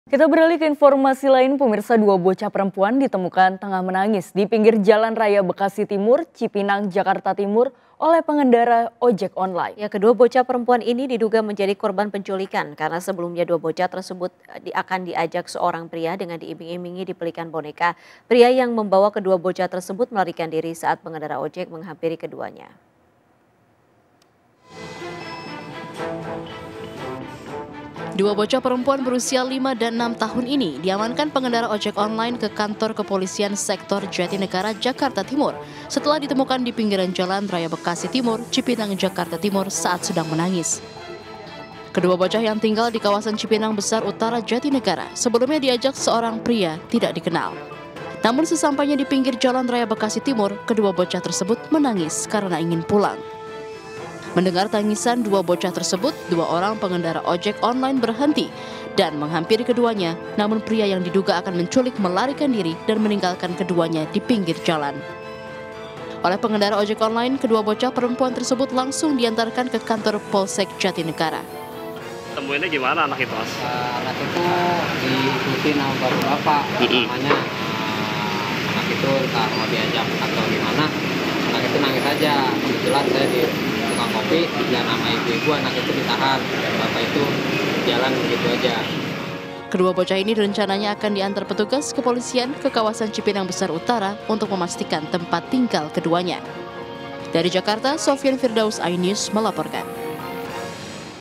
Kita beralih ke informasi lain, pemirsa. Dua bocah perempuan ditemukan tengah menangis di pinggir Jalan Raya Bekasi Timur, Cipinang, Jakarta Timur oleh pengendara ojek online. Ya, kedua bocah perempuan ini diduga menjadi korban penculikan karena sebelumnya dua bocah tersebut akan diajak seorang pria dengan diiming-imingi dibelikan boneka. Pria yang membawa kedua bocah tersebut melarikan diri saat pengendara ojek menghampiri keduanya. Dua bocah perempuan berusia 5 dan 6 tahun ini diamankan pengendara ojek online ke kantor kepolisian sektor Jatinegara, Jakarta Timur setelah ditemukan di pinggiran Jalan Raya Bekasi Timur, Cipinang, Jakarta Timur saat sedang menangis. Kedua bocah yang tinggal di kawasan Cipinang Besar Utara Jatinegara sebelumnya diajak seorang pria tidak dikenal. Namun sesampainya di pinggir Jalan Raya Bekasi Timur, kedua bocah tersebut menangis karena ingin pulang. Mendengar tangisan dua bocah tersebut, dua orang pengendara ojek online berhenti dan menghampiri keduanya, namun pria yang diduga akan menculik melarikan diri dan meninggalkan keduanya di pinggir jalan. Oleh pengendara ojek online, kedua bocah perempuan tersebut langsung diantarkan ke kantor Polsek Jatinegara. Temuinnya gimana anak itu, Mas? Anak itu diikutin sama bapak-bapak, namanya anak itu entah mau diajak atau gimana, anak itu nangis aja. Kebetulan saya di tukang kopi dan nama ibu-ibu, anak itu ditahan dan bapak itu jalan begitu aja. Kedua bocah ini rencananya akan diantar petugas kepolisian ke kawasan Cipinang Besar Utara untuk memastikan tempat tinggal keduanya. Dari Jakarta, Sofyan Firdaus, iNews melaporkan.